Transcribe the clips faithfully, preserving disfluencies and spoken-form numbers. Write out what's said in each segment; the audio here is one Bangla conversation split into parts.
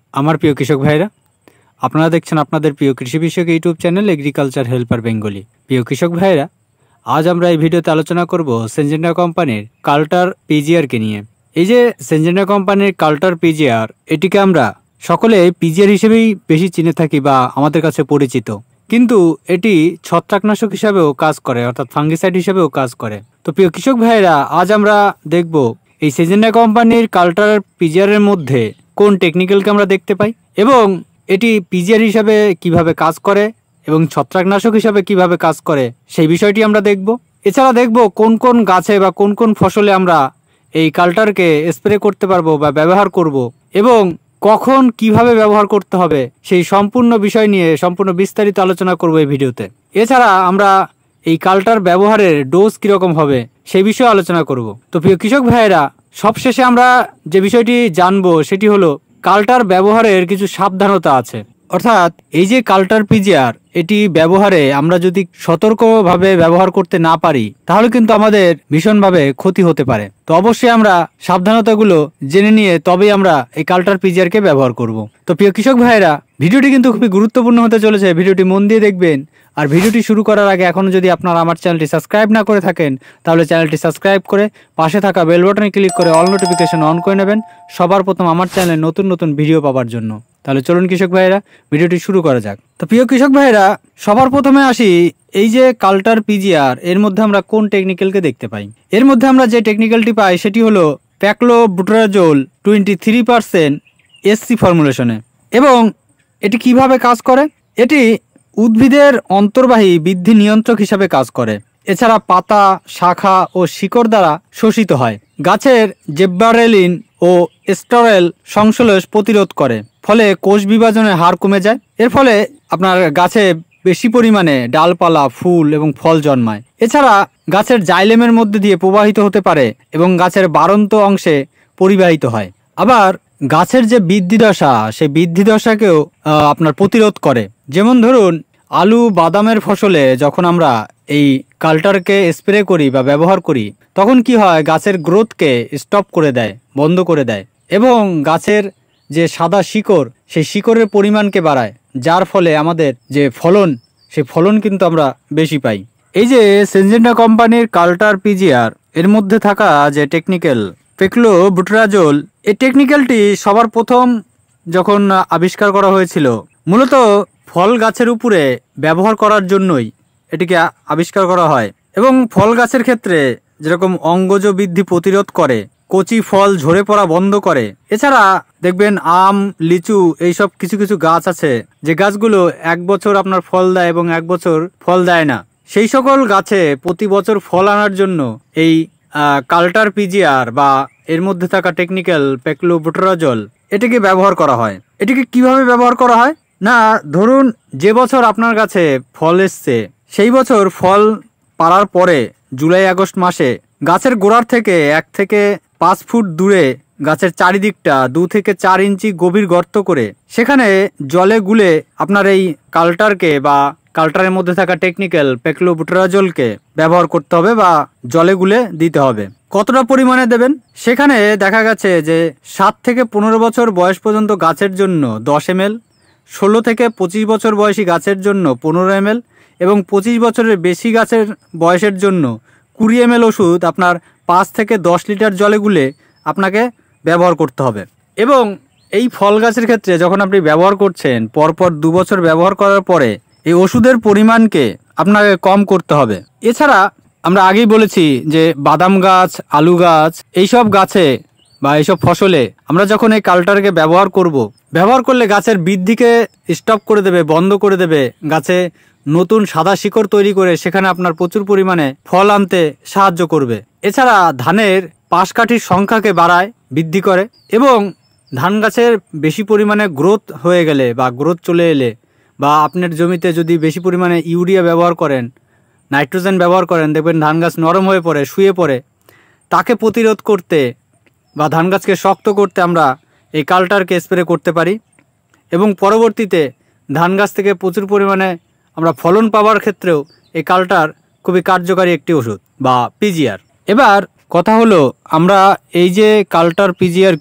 আমার প্রিয় কৃষক ভাইরা, আপনারা দেখছেন আপনাদের প্রিয় কৃষি বিষয়ক YouTube channel agriculture helper Bengali. প্রিয় কৃষক ভাইরা, আজ আমরা এই ভিডিওতে আলোচনা করব সিনজেন্টা কোম্পানির কাল্টার পিজিআরকে নিয়ে। এই যে সিনজেন্টা কোম্পানির কাল্টার পিজিআর, এটিকে আমরা সকলে পিজিআর হিসেবেই বেশি চিনে থাকি বা আমাদের কাছে পরিচিত, কিন্তু এটি ছত্রাকনাশক হিসাবেও কাজ করে, অর্থাৎ ফাঙ্গিসাইড হিসেবেও কাজ করে। তো প্রিয় কৃষক ভাইরা, আজ আমরা দেখব এই সিনজেন্টা কোম্পানির কাল্টার পিজিআর এর মধ্যে কোন টেকনিক্যালকে আমরা দেখতে পাই এবং এটি পিজিআর হিসাবে কিভাবে কাজ করে এবং ছত্রাকনাশক হিসাবে কিভাবে কাজ করে সেই বিষয়টি আমরা দেখব। এছাড়া দেখব কোন কোন গাছে বা কোন কোন ফসলে আমরা এই কাল্টারকে স্প্রে করতে পারবো বা ব্যবহার করব এবং কখন কিভাবে ব্যবহার করতে হবে সেই সম্পূর্ণ বিষয় নিয়ে সম্পূর্ণ বিস্তারিত আলোচনা করব এই ভিডিওতে। এছাড়া আমরা এই কাল্টার ব্যবহারের ডোজ কিরকম হবে সেই বিষয়ে আলোচনা করব। তো প্রিয় কৃষক ভাইয়েরা, সবশেষে আমরা যে বিষয়টি জানবো সেটি হলো কাল্টার ব্যবহারের কিছু সাবধানতা আছে। অর্থাৎ এই যে কাল্টার পিজিআর, এটি ব্যবহারে আমরা যদি সতর্কভাবে ব্যবহার করতে না পারি তাহলে কিন্তু আমাদের ভীষণভাবে ক্ষতি হতে পারে। তো অবশ্যই আমরা সাবধানতাগুলো জেনে নিয়ে তবেই আমরা এই কাল্টার পিজিআরকে ব্যবহার করব। তো প্রিয় কৃষক ভাইয়েরা, ভিডিওটি কিন্তু খুবই গুরুত্বপূর্ণ হতে চলেছে, ভিডিওটি মন দিয়ে দেখবেন। আর ভিডিওটি শুরু করার আগে এখনও যদি আপনারা আমার চ্যানেলটি সাবস্ক্রাইব না করে থাকেন তাহলে চ্যানেলটি সাবস্ক্রাইব করে পাশে থাকা বেল বাটনে ক্লিক করে অল নোটিফিকেশন অন করে নেবেন সবার প্রথম আমার চ্যানেলে নতুন নতুন ভিডিও পাওয়ার জন্য। তাহলে চলুন কৃষক ভাইয়েরা, ভিডিওটি শুরু করা যাক। তো প্রিয় কৃষক ভাইয়েরা, সবার প্রথমে আসি এই যে কাল্টার পিজিআর, এর মধ্যে আমরা কোন টেকনিক্যালকে দেখতে পাই। এর মধ্যে আমরা যে টেকনিক্যালটি পাই সেটি হলো paclobutrazol twenty three percent SC ফর্মুলেশনে। এবং এটি কিভাবে কাজ করে? এটি উদ্ভিদের অন্তর্বাহী বৃদ্ধি নিয়ন্ত্রক হিসাবে কাজ করে। এছাড়া পাতা, শাখা ও শিকড় দ্বারা শোষিত হয়। গাছের জেব্বারেলিন ও স্টেরল সংশ্লেষ প্রতিরোধ করে, ফলে কোষ বিভাজনের হার কমে যায়। এর ফলে আপনার গাছে বেশি পরিমাণে ডালপালা, ফুল এবং ফল জন্মায়। এছাড়া গাছের জাইলেমের মধ্যে দিয়ে প্রবাহিত হতে পারে এবং গাছের বাড়ন্ত অংশে পরিবাহিত হয়। আবার গাছের যে বৃদ্ধি দশা, সেই বৃদ্ধি দশাকেও আপনার প্রতিরোধ করে। যেমন ধরুন আলু, বাদামের ফসলে যখন আমরা এই কাল্টারকে স্প্রে করি বা ব্যবহার করি তখন কি হয়, গাছের গ্রোথকে স্টপ করে দেয়, বন্ধ করে দেয় এবং গাছের যে সাদা শিকড়, সেই শিকড়ের পরিমাণকে বাড়ায়, যার ফলে আমাদের যে ফলন, সেই ফলন কিন্তু আমরা বেশি পাই। এই যে সিনজেন্টা কোম্পানির কাল্টার পিজিআর, এর মধ্যে থাকা যে টেকনিক্যাল প্যাক্লোবুটাজোল, এই টেকনিক্যালটি সবার প্রথম যখন আবিষ্কার করা হয়েছিল মূলত ফল গাছের উপরে ব্যবহার করার জন্যই এটিকে আবিষ্কার করা হয়। এবং ফল গাছের ক্ষেত্রে যেরকম অঙ্গজ বৃদ্ধি প্রতিরোধ করে, কচি ফল ঝরে পড়া বন্ধ করে। এছাড়া দেখবেন আম, লিচু, এইসব কিছু কিছু গাছ আছে যে গাছগুলো এক বছর আপনার ফল দেয় এবং এক বছর ফল দেয় না। সেই সকল গাছে প্রতি বছর ফল আনার জন্য এই কাল্টার পিজিআর বা এর মধ্যে থাকা টেকনিক্যাল প্যাক্লোবুটাজোল এটিকে ব্যবহার করা হয়। এটিকে কিভাবে ব্যবহার করা হয় না, ধরুন যে বছর আপনার কাছে ফল এসছে, সেই বছর ফল পাড়ার পরে জুলাই আগস্ট মাসে গাছের গোড়ার থেকে এক থেকে পাঁচ ফুট দূরে গাছের চারিদিকটা দু থেকে চার ইঞ্চি গভীর গর্ত করে সেখানে জলে গুলে আপনার এই কাল্টারকে বা কাল্টারের মধ্যে থাকা টেকনিক্যাল প্যাক্লোবুটাজোলকে ব্যবহার করতে হবে বা জলে গুলে দিতে হবে। কতটা পরিমাণে দেবেন? সেখানে দেখা গেছে যে সাত থেকে পনেরো বছর বয়স পর্যন্ত গাছের জন্য দশ এম এল, ষোলো থেকে পঁচিশ বছর বয়সী গাছের জন্য পনেরো এম এল এবং পঁচিশ বছরের বেশি গাছের বয়সের জন্য কুড়ি এম এল ওষুধ আপনার পাঁচ থেকে দশ লিটার জলে গুলে আপনাকে ব্যবহার করতে হবে। এবং এই ফল গাছের ক্ষেত্রে যখন আপনি ব্যবহার করছেন, পরপর দু বছর ব্যবহার করার পরে এই ওষুধের পরিমাণকে আপনাকে কম করতে হবে। এছাড়া আমরা আগেই বলেছি যে বাদাম গাছ, আলু গাছ, এইসব গাছে বা এইসব ফসলে আমরা যখন এই কাল্টারকে ব্যবহার করব, ব্যবহার করলে গাছের বৃদ্ধিকে স্টপ করে দেবে, বন্ধ করে দেবে, গাছে নতুন সাদা শিকড় তৈরি করে সেখানে আপনার প্রচুর পরিমাণে ফল আনতে সাহায্য করবে। এছাড়া ধানের পাশকাঠির সংখ্যাকে বাড়ায়, বৃদ্ধি করে এবং ধান গাছের বেশি পরিমাণে গ্রোথ হয়ে গেলে বা গ্রোথ চলে এলে বা আপনার জমিতে যদি বেশি পরিমাণে ইউরিয়া ব্যবহার করেন, নাইট্রোজেন ব্যবহার করেন, দেখবেন ধান গাছ নরম হয়ে পড়ে, শুয়ে পড়ে, তাকে প্রতিরোধ করতে বা ধান গাছকে শক্ত করতে আমরা এই কাল্টারকে স্প্রে করতে পারি এবং পরবর্তীতে ধান গাছ থেকে প্রচুর পরিমাণে আমরা ফলন পাওয়ার ক্ষেত্রেও এই কাল্টার খুবই কার্যকারী একটি ওষুধ বা পিজিআর। এবার কথা হলো আমরা এই যে কাল্টার পিজিআরকে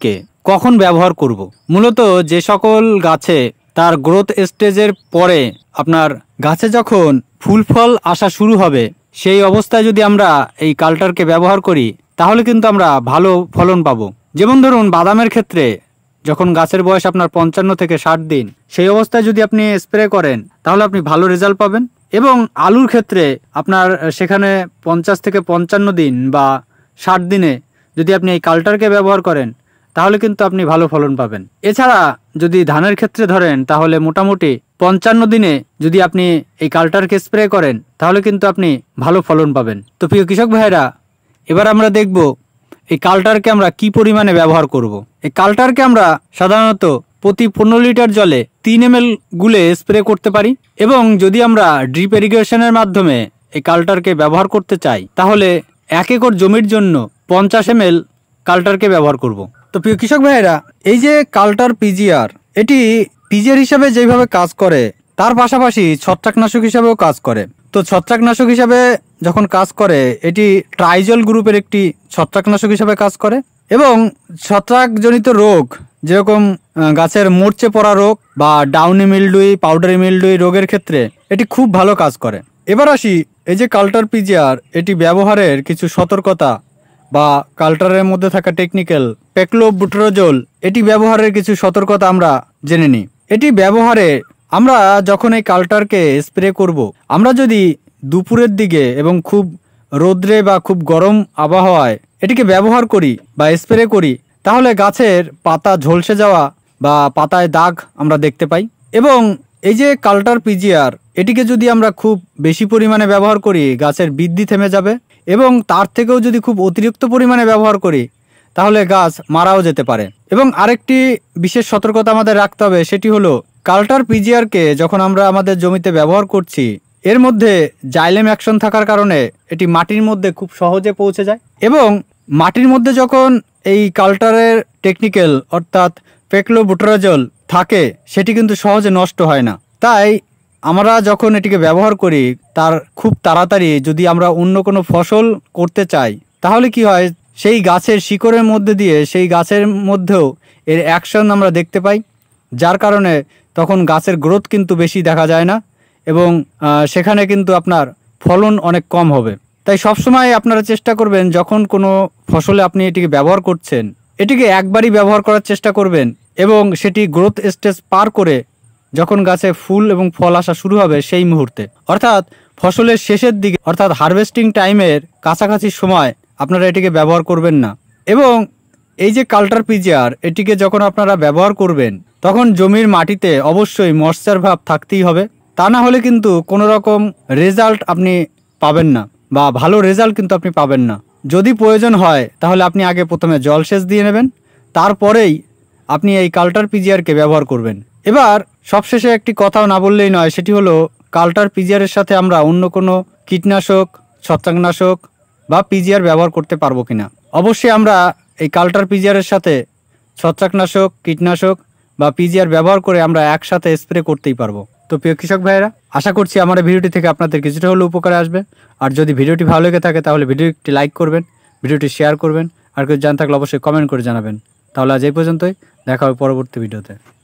কখন ব্যবহার করব। মূলত যে সকল গাছে তার গ্রোথ স্টেজের পরে আপনার গাছে যখন ফুল ফল আসা শুরু হবে সেই অবস্থায় যদি আমরা এই কাল্টারকে ব্যবহার করি তাহলে কিন্তু আমরা ভালো ফলন পাবো। যেমন ধরুন বাদামের ক্ষেত্রে যখন গাছের বয়স আপনার পঞ্চান্ন থেকে ষাট দিন সেই অবস্থায় যদি আপনি স্প্রে করেন তাহলে আপনি ভালো রেজাল্ট পাবেন। এবং আলুর ক্ষেত্রে আপনার সেখানে পঞ্চাশ থেকে পঞ্চান্ন দিন বা ষাট দিনে যদি আপনি এই কাল্টারকে ব্যবহার করেন তাহলে কিন্তু আপনি ভালো ফলন পাবেন। এছাড়া যদি ধানের ক্ষেত্রে ধরেন তাহলে মোটামুটি পঞ্চান্ন দিনে যদি আপনি এই কাল্টারকে স্প্রে করেন তাহলে কিন্তু আপনি ভালো ফলন পাবেন। তো প্রিয় কৃষক ভাইরা, এবার আমরা দেখব এই কাল্টারকে আমরা কি পরিমাণে ব্যবহার করব। এই কাল্টারকে আমরা সাধারণত প্রতি পনেরো লিটার জলে তিন এম এল গুলে স্প্রে করতে পারি এবং যদি আমরা ড্রিপ ইরিগেশনের মাধ্যমে এই কাল্টারকে ব্যবহার করতে চাই তাহলে এক একর জমির জন্য পঞ্চাশ এম এল কাল্টারকে ব্যবহার করব। তো প্রিয় কৃষক ভাইয়েরা, এই যে কাল্টার পিজিআর এটি পিজিআর হিসাবে যেভাবে কাজ করে তার পাশাপাশি ছত্রাকনাশক হিসাবেও কাজ করে। তো ছত্রাকনাশক হিসাবে যখন কাজ করে এটি ট্রাইজল গ্রুপের একটি ছত্রাকনাশক হিসাবে কাজ করে এবং ছত্রাকজনিত রোগ যেরকম গাছের মরচে পড়া রোগ বা ডাউনি মিলডুই পাউডারি মিলডুই রোগের ক্ষেত্রে এটি খুব ভালো কাজ করে। এবার আসি এই যে কাল্টার পিজিআর এটি ব্যবহারের কিছু সতর্কতা বা কাল্টারের মধ্যে থাকা টেকনিক্যাল পেক্লোবুটারোজোল এটি ব্যবহারের কিছু সতর্কতা আমরা জেনে নিই। এটি ব্যবহারে আমরা যখন এই কাল্টারকে স্প্রে করব, আমরা যদি দুপুরের দিকে এবং খুব রোদ্রে বা খুব গরম আবহাওয়ায় এটিকে ব্যবহার করি বা স্প্রে করি তাহলে গাছের পাতা ঝলসে যাওয়া বা পাতায় দাগ আমরা দেখতে পাই। এবং এই যে কাল্টার পিজিআর এটিকে যদি আমরা খুব বেশি পরিমাণে ব্যবহার করি গাছের বৃদ্ধি থেমে যাবে এবং তার থেকেও যদি খুব অতিরিক্ত পরিমাণে ব্যবহার করি তাহলে গাছ মারাও যেতে পারে। এবং আরেকটি বিশেষ সতর্কতা আমাদের রাখতে হবে, সেটি হলো কাল্টার পিজিআরকে যখন আমরা আমাদের জমিতে ব্যবহার করছি এর মধ্যে জাইলেম অ্যাকশন থাকার কারণে এটি মাটির মধ্যে খুব সহজে পৌঁছে যায় এবং মাটির মধ্যে যখন এই কাল্টারের টেকনিক্যাল অর্থাৎ পেক্লোবুটারোজোল থাকে সেটি কিন্তু সহজে নষ্ট হয় না। তাই আমরা যখন এটিকে ব্যবহার করি তার খুব তাড়াতাড়ি যদি আমরা অন্য কোনো ফসল করতে চাই তাহলে কি হয়, সেই গাছের শিকড়ের মধ্যে দিয়ে সেই গাছের মধ্যেও এর অ্যাকশন আমরা দেখতে পাই, যার কারণে তখন গাছের গ্রোথ কিন্তু বেশি দেখা যায় না এবং সেখানে কিন্তু আপনার ফলন অনেক কম হবে। তাই সবসময় আপনারা চেষ্টা করবেন যখন কোনো ফসলে আপনি এটিকে ব্যবহার করছেন এটিকে একবারই ব্যবহার করার চেষ্টা করবেন এবং সেটি গ্রোথ স্টেজ পার করে যখন গাছে ফুল এবং ফল আসা শুরু হবে সেই মুহূর্তে, অর্থাৎ ফসলের শেষের দিকে অর্থাৎ হারভেস্টিং টাইমের কাছাকাছি সময় আপনারা এটিকে ব্যবহার করবেন না। এবং এই যে কাল্টার পিজিআর এটিকে যখন আপনারা ব্যবহার করবেন তখন জমির মাটিতে অবশ্যই ময়েশ্চার ভাব থাকতেই হবে, তা না হলে কিন্তু কোনো রকম রেজাল্ট আপনি পাবেন না বা ভালো রেজাল্ট কিন্তু আপনি পাবেন না। যদি প্রয়োজন হয় তাহলে আপনি আগে প্রথমে জলসেচ দিয়ে নেবেন, তারপরেই আপনি এই কাল্টার পিজিআরকে ব্যবহার করবেন। এবার সবশেষে একটি কথাও না বললেই নয়, সেটি হলো কাল্টার পিজিআরের সাথে আমরা অন্য কোনো কীটনাশক ছত্রাকনাশক বা পিজিআর ব্যবহার করতে পারবো কিনা। অবশ্যই আমরা এই কাল্টার পিজিআরের সাথে ছত্রাকনাশক কীটনাশক বা পিজিআর ব্যবহার করে আমরা একসাথে স্প্রে করতেই পারবো। তো প্রিয় কৃষক ভাইয়েরা, আশা করছি আমার এই ভিডিওটি থেকে আপনাদের কিছুটা হলেও উপকারে আসবে। আর যদি ভিডিওটি ভালো লেগে থাকে তাহলে ভিডিওটি লাইক করবেন, ভিডিওটি শেয়ার করবেন, আর কিছু জানা থাকলে অবশ্যই কমেন্ট করে জানাবেন। তাহলে আজ এই পর্যন্তই, দেখা হবে পরবর্তী ভিডিওতে।